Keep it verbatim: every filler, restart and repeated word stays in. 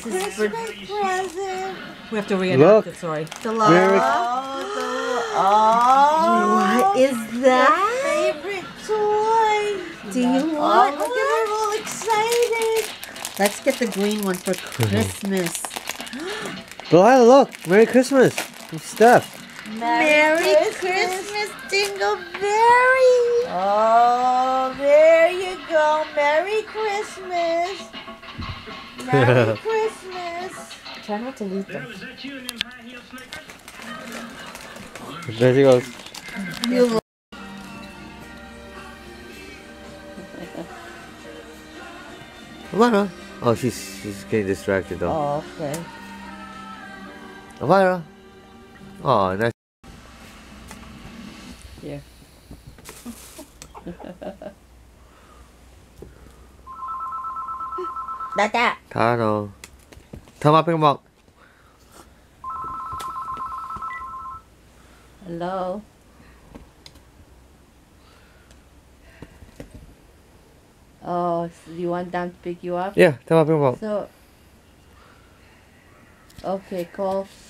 his Christmas birthday. present. We have to reenact Look. it, sorry. Delilah. Merry- Oh, Del- oh. What is that? Favorite toy. Do you Oh, want look one? at her all excited. Let's get the green one for Christmas. Delilah, look! Merry Christmas! Your stuff. Merry, Christmas, Dingleberry. Oh, there you go. Merry Christmas. Merry Christmas. Try not to lose them. There she goes. You Elvira. Oh, she's she's getting distracted though. Oh, okay. Elvira. Oh, nice. Here. Dada. Tano. Tama ping mok. Hello. Oh, so you want them to pick you up? Yeah, tama ping mok. So, okay, call